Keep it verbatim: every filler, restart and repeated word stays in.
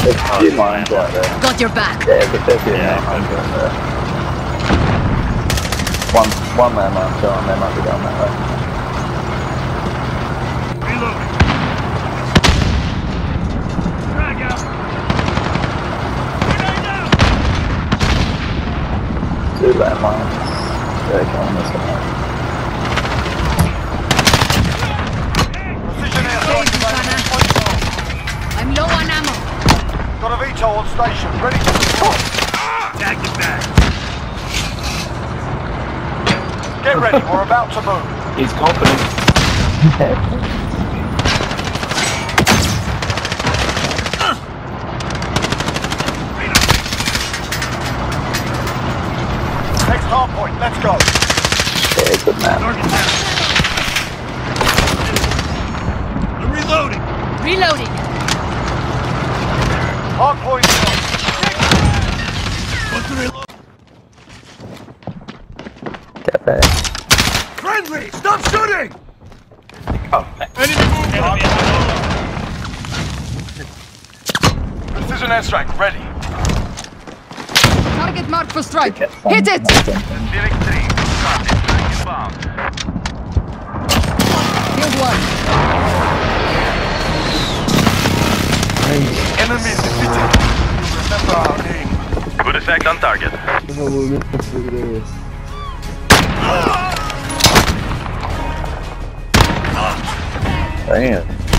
There's a few mines out there. Got your back. Yeah, but there's a few mines out there. One, one man might go on, they might be going that way. Reloading. Drag out. Grenade out. Two landmines. They're coming this way. Precision airstrike available. I'm low on ammo. Got a V TOL on station, ready to deploy. Tag it back. Get ready, we're about to move. He's confident. Next hard point, let's go. Yeah, good man. Target down. I'm reloading. Reloading. Hard point. What's the reload? Get back. Friendly! Stop shooting! Oh, Enemy movement! Precision airstrike, ready. Target marked for strike. Hit Hit it! Direct three, inbound. Here's one. Enemy defeated. Remember our name. Good effect on target. Damn.